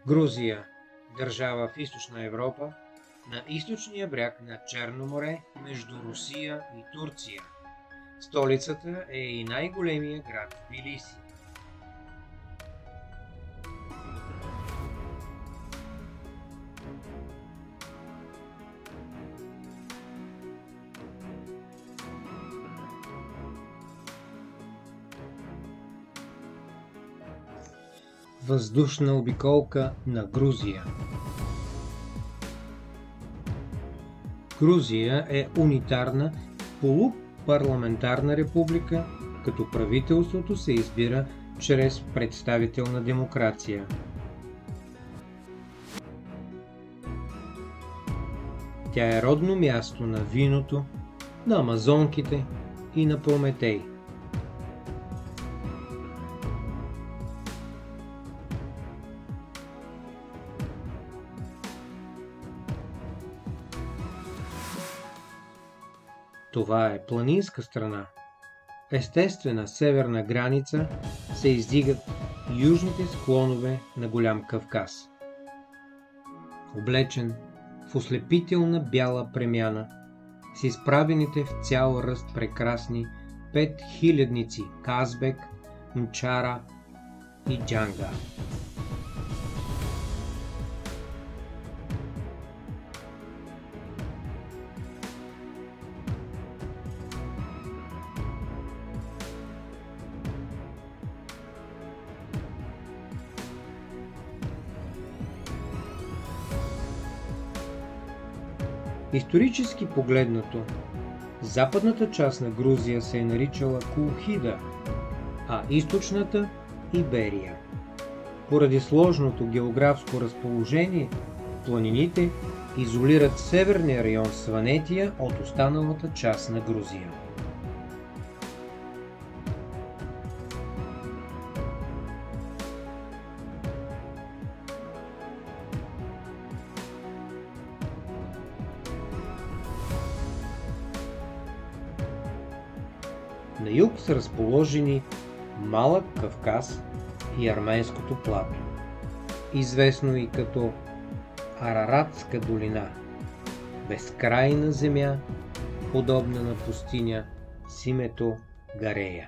Грузия – държава в Източна Европа, на източния бряг на Черно море между Русия и Турция. Столицата е и най-големия град Тбилиси. Въздушна обиколка на Грузия. Грузия е унитарна полупарламентарна република, като правителството се избира чрез представителна демокрация. Тя е родно място на виното, на амазонките и на Прометей. Това е планинска страна. Естествена северна граница се издигат южните склонове на Голям Кавказ. Облечен в ослепителна бяла премяна, с изправените в цял ръст прекрасни 5000-ници Казбек, Мчара и Джанга. Исторически погледнато, западната част на Грузия се е наричала Колхида, а източната – Иберия. Поради сложното географско разположение, планините изолират северния район Сванетия от останалата част на Грузия. На юг са разположени Малък Кавказ и Арменското плато, известно и като Араратска долина, безкрайна земя, подобна на пустиня с името Гарея.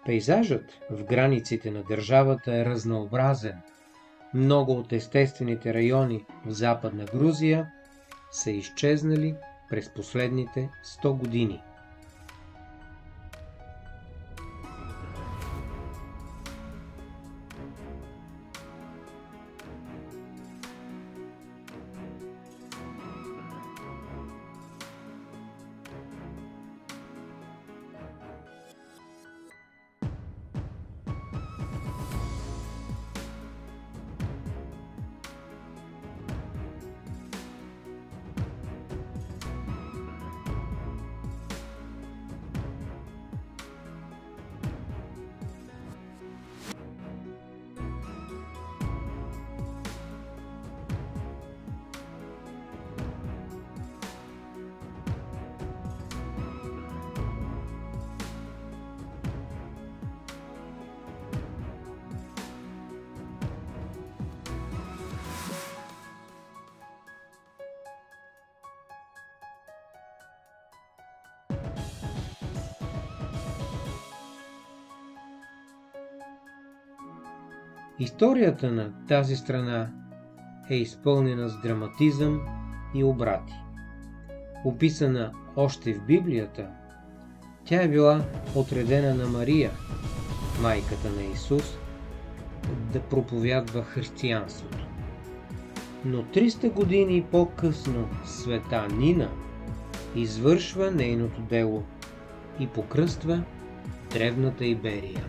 Пейзажът в границите на държавата е разнообразен. Много от естествените райони в Западна Грузия са изчезнали през последните 100 години. Историята на тази страна е изпълнена с драматизъм и обрати. Описана още в Библията, тя е била отредена на Мария, майката на Исус, да проповядва християнството. Но 300 години по-късно света Нина извършва нейното дело и покръства древната Иберия.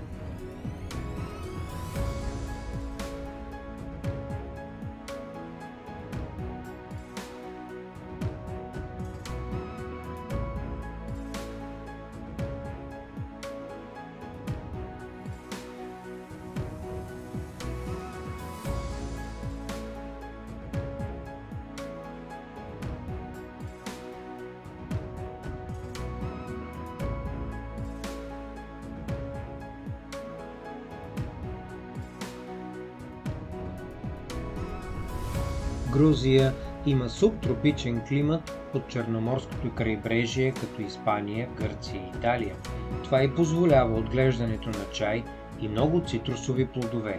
Грузия има субтропичен климат от Черноморското крайбрежие, като Испания, Гърция и Италия. Това и позволява отглеждането на чай и много цитрусови плодове.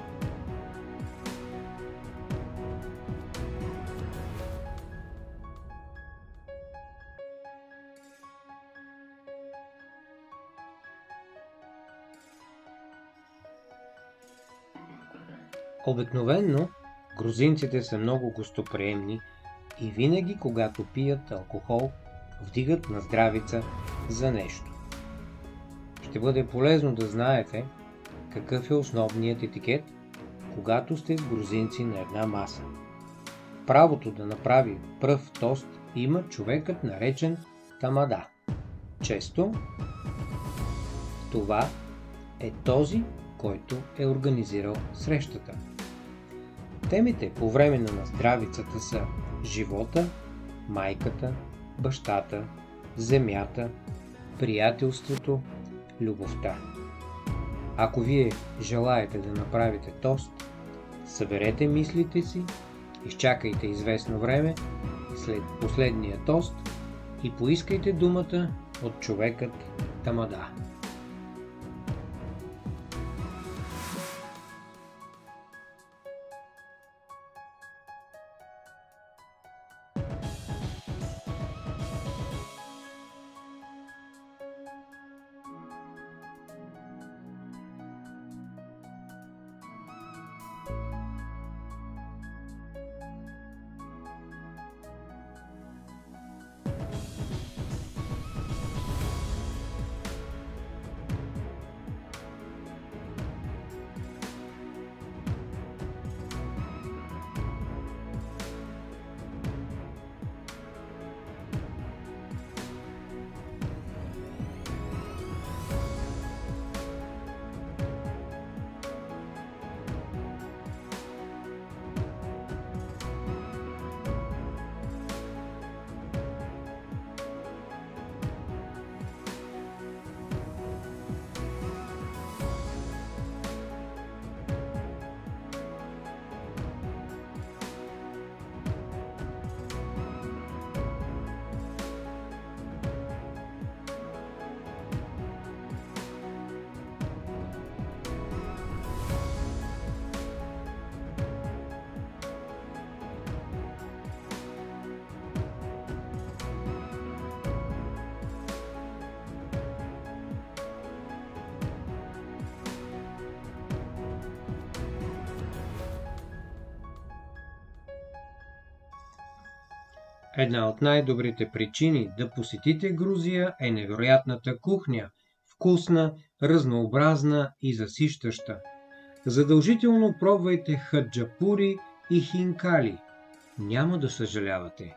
Обикновено грузинците са много гостоприемни и винаги, когато пият алкохол, вдигат на здравица за нещо. Ще бъде полезно да знаете какъв е основният етикет, когато сте с грузинци на една маса. Правото да направи пръв тост има човекът, наречен тамада. Често това е този, който е организирал срещата. Темите по време на здравицата са живота, майката, бащата, земята, приятелството, любовта. Ако вие желаете да направите тост, съберете мислите си, изчакайте известно време след последния тост и поискайте думата от човекът тамада. Една от най-добрите причини да посетите Грузия е невероятната кухня, вкусна, разнообразна и засищаща. Задължително пробвайте хаджапури и хинкали. Няма да съжалявате.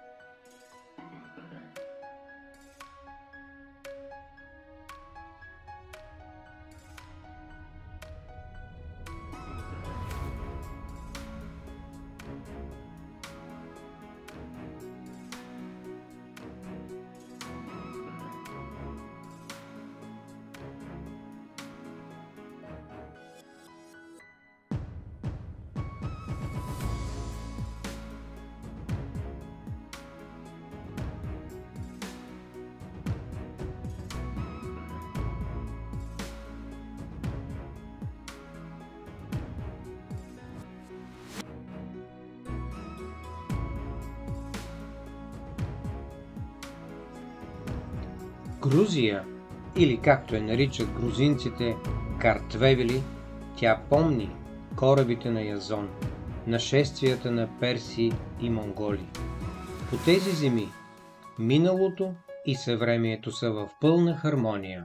Грузия, или както я наричат грузинците Картвевели, тя помни корабите на Язон, нашествията на перси и монголи. По тези земи миналото и съвремието са в пълна хармония.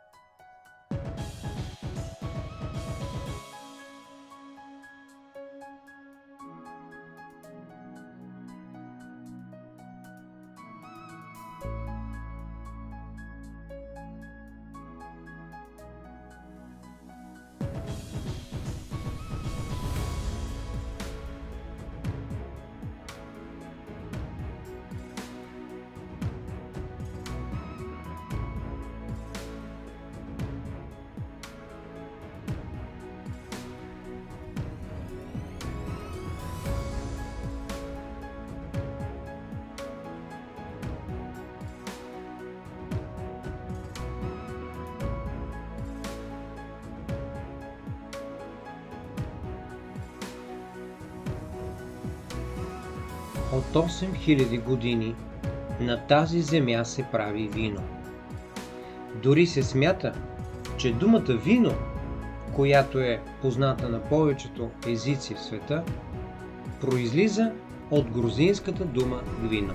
От 8000 години на тази земя се прави вино. Дори се смята, че думата вино, която е позната на повечето езици в света, произлиза от грузинската дума гвино.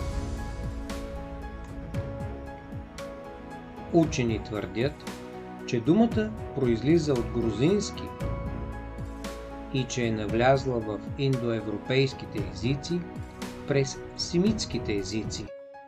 Учени твърдят, че думата произлиза от грузински и че е навлязла в индоевропейските езици през семитските езици.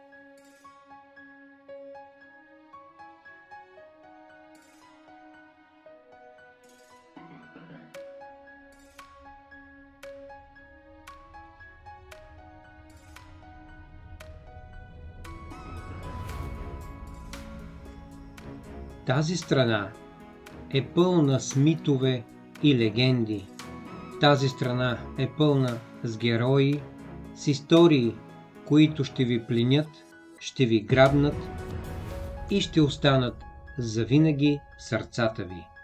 Тази страна е пълна с митове и легенди. Тази страна е пълна с герои, с истории, които ще ви пленят, ще ви грабнат и ще останат завинаги в сърцата ви.